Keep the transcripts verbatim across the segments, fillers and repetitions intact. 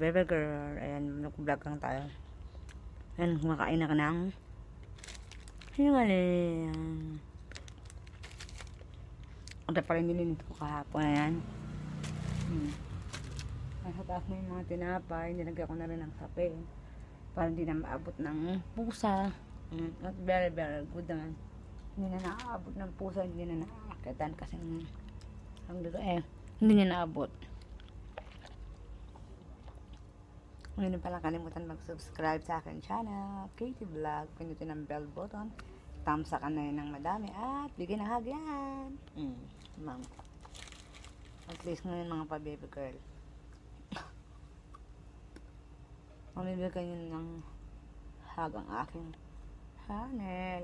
Baby girl. Ayan, nag-vlog lang tayo. Ayan, kumakain na ka ng hingaling. Ito pa rin nilinit ko kahapon. Ayan. Hmm. Nasa taas na yung mga tinapay. Nilagyan ko na rin ng kape. Para hindi na maabot ng pusa. Hmm. At very, very good naman. Hindi na naaabot ng pusa. Hindi na naakitan kasi ang dito eh. Hindi niya naabot. Hindi na pala kalimutan mag-subscribe sa akin channel, Katie Vlog. Pinutin ang bell button. Tamsakan na yun ng madami. At bigyan ng hug yan. Mm, ma'am. At least ngayon mga pa-baby girl. Mamibigyan yun ng hug ang aking channel.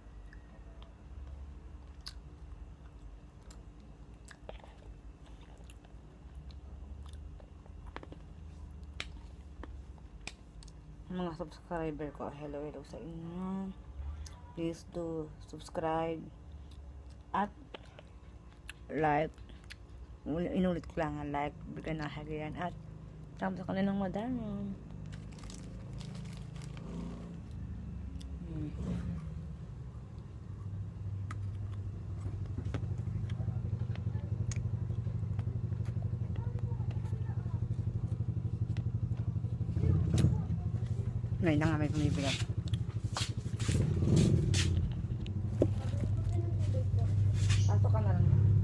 Mga subscriber ko, hello hello sa inyo. Please do subscribe at like. Inulit ko lang ang like, bigyan na hagayan at tamsa ka na ng madami. Hmm. Ngayon na nga may pumibigat. Pasok ka na lang.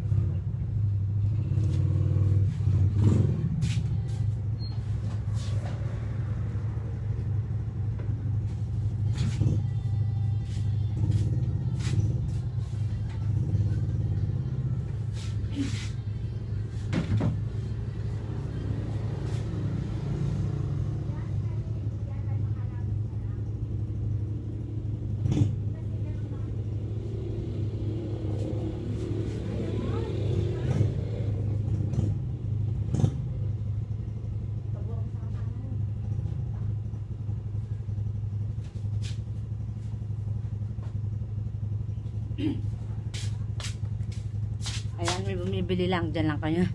Ayan, may bumibili lang. Diyan lang kayo.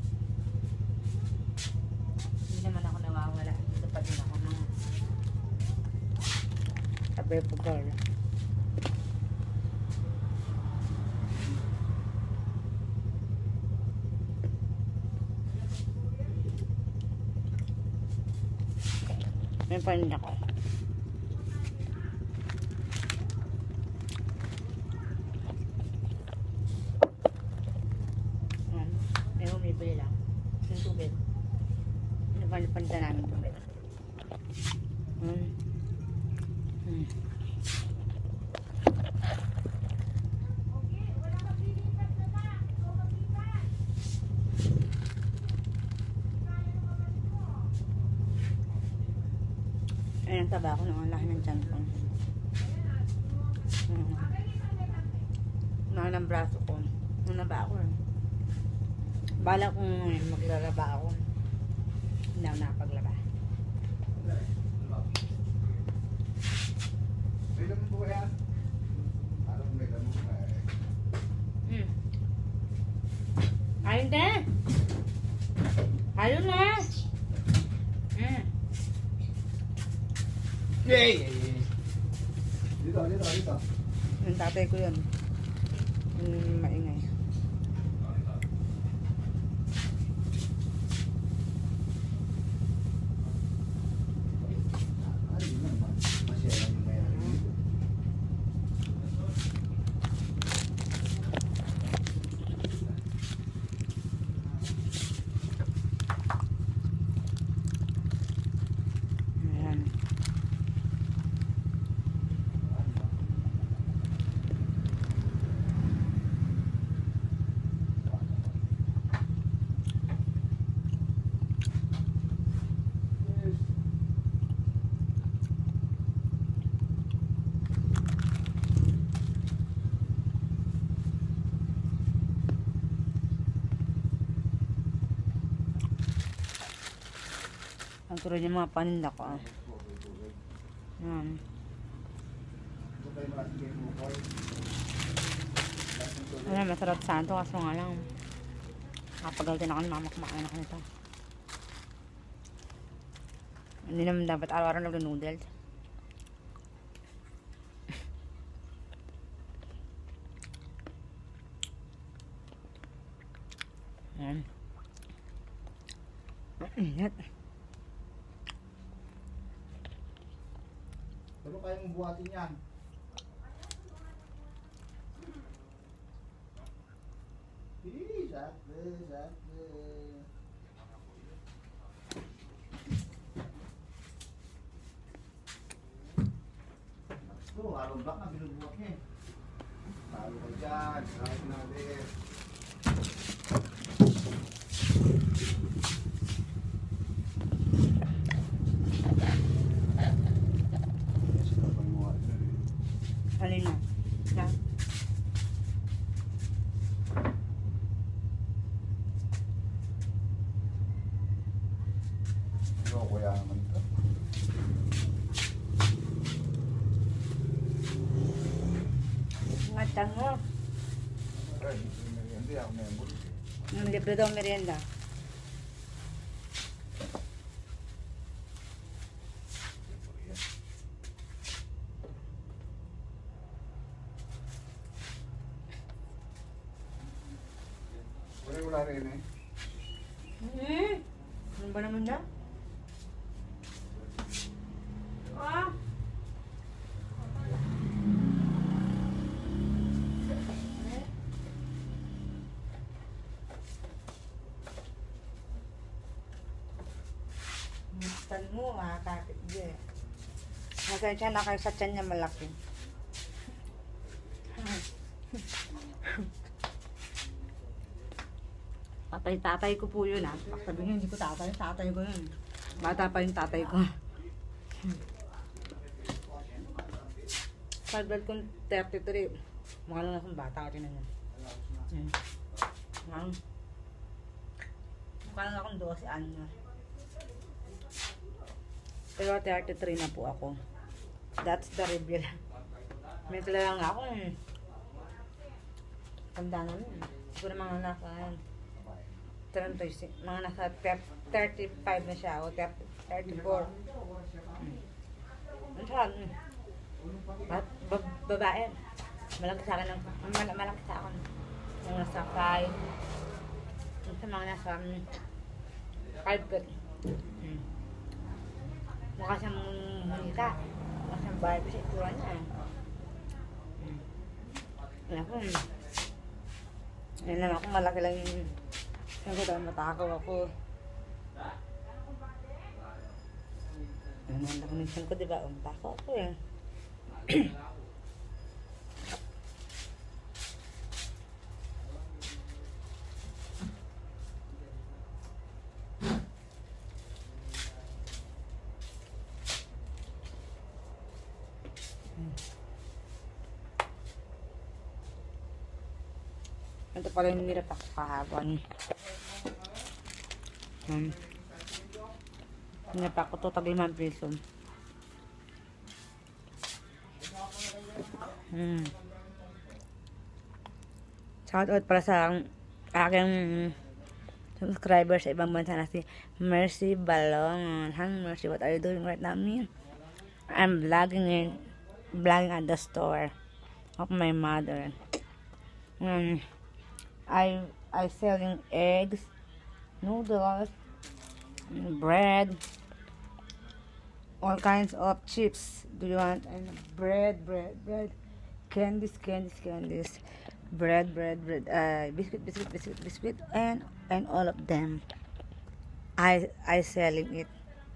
Hindi naman ako nawawala. Dito pa din ako ng tabi po girl. May panin ako. Bili lang. Yung tubig. Napalipanda namin tubig. Hmm. Hmm. Ayan ang taba ko nung ang laki ng tiyan ko. Hmm. Laki ng braso ko. Nung naba ako eh. Bala kong maglalaba ako. Hindi ako nakapaglaba. May lamang po kaya? Parang may lamang po kaya. Hmm. Ayun din! Ayun na! Hmm. Yay! Dito, dito, dito. Yung tatay ko yun. Yung maingay. Ang turo niya mga paninda ko. Ah. Yan. Alam, masarap santo kaso nga lang. Nakapagal din ako ni mama kumain ako nito. Hindi naman dapat araw-araw nag-noodles. Ayan. Ang init. Pero kaya mong buhatin yan. Eh, sakto, sakto. Ito, araw black na binubuhat niya eh. Talo ka dyan, kahit natin. Alin na? Na? Ano, kuya naman ito. Ngatan mo. Ay, hindi ako member. Ang libre daw merienda. Wala wala rin eh. Hmm? Ano ba naman na? Ah! Mustan mo, makakapit din. Nasensya na kayo sa tiyan niya malaki. Tatay-tatay ko po yun ah. Sabi niyo, hindi ko tatay, tatay ko yun. Bata pa yung tatay ko. Pag-birth kong thirty-three. Mukha lang akong bata ko, tinan niyo. Yan. Mukha mukha lang akong twelve anyo. Pero thirty-three na po ako. That's the reveal. May kilala nga ako eh. Tanda na nun. Siguro mga nasa thirty-six, mga nasa thirty-five na siya o thirty-four. Hmm. Ano siya? Ba ba- babae. Malaki sa akin ng mal malaki sa akin. Mga nasa five. Sa mga nasa five foot. Hmm. Mukha siyang munika. Mukha siyang Barbie sa itura niya. Hmm. Alam ko. Ayan lang ako, malaki lang yung Saan ko dahil matakaw ako. Ano ang nakunisan ko, diba? Matakaw ako eh. Ito pala yung nirap ako kahapon. Hmm. Nirap ako to, tag limang piso. Hmm. Shout out para sa aking subscriber sa ibang bansa na si Mercy Balong. Hi Mercy, what are you doing right now? I'm vlogging in vlogging at the store of my mother. Um, I I selling eggs, noodles, bread, all kinds of chips. Do you want and bread, bread, bread, candies, candies, candies, bread, bread, bread, uh, biscuit, biscuit, biscuit, biscuit, and and all of them. I I selling it.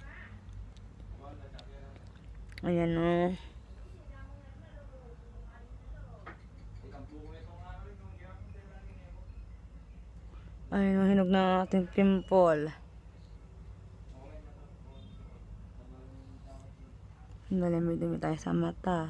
Ayan o. Ayun, hinog na ating pimple. Dami-dami tayo sa mata.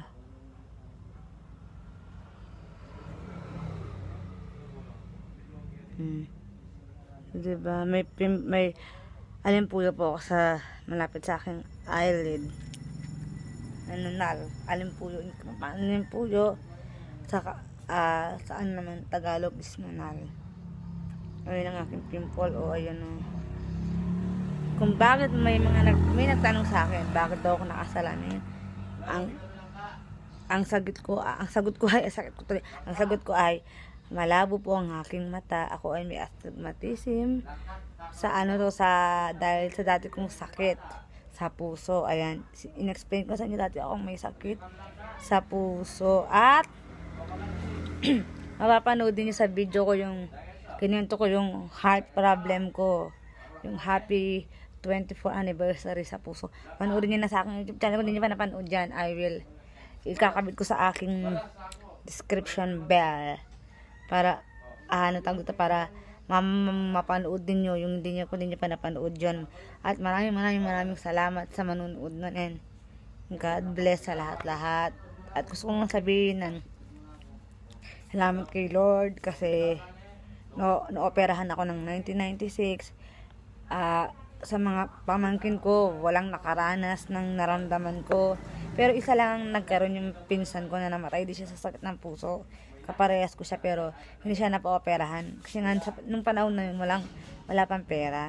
Hmm. Diba? May, pim may alimpuyo po ako sa malapit sa aking eyelid. Nanal. Alimpuyo. Alimpuyo. Saka, uh, saan naman Tagalog is nanal. Ayun ang aking pimple. O, ayan o. kung bakit may mga nag, may nagtanong sa akin, bakit daw ako nakasalanan. Ang ang sagot ko, ang sagot ko ay, sakit ko tuloy. Ang sagot ko ay, malabo po ang aking mata. Ako ay may astigmatism sa ano to, sa dahil sa dati kong sakit sa puso. Ayan, inexplain ko sa inyo dati akong may sakit sa puso. At mapapanood din niyo sa video ko yung kinento ko yung heart problem ko, yung happy twenty-fourth anniversary sa puso. Panoorin niyo na sa aking YouTube channel. Kung hindi niyo pa napanood dyan, I will ikakabit ko sa aking description bell para ah, ano tawag dito, para ma- mapanood din nyo yung hindi nyo, kung hindi nyo pa napanood dyan. At maraming maraming maraming salamat sa manunood nun, and God bless sa lahat-lahat. At gusto kong sabihin ng salamat kay Lord kasi no, no-operahan ako ng nineteen ninety-six. Ah, sa mga pamangkin ko, walang nakaranas ng naramdaman ko. Pero isa lang ang nagkaroon, yung pinsan ko na namatay. Di siya sa sakit ng puso. Kaparehas ko siya, pero hindi siya napa-operahan. Kasi nga, sa, nung panahon na yun, walang, wala pang pera.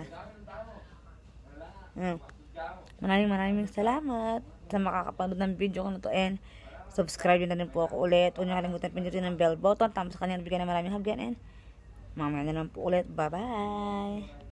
Hmm. Maraming maraming salamat sa makakapanood ng video ko na to, and subscribe na rin po ako ulit. Huwag niyo kalimutan pindutin ng bell button. Tama sa kanya, bigyan na maraming hagyan, and mamaya na lang po ulit. Bye bye.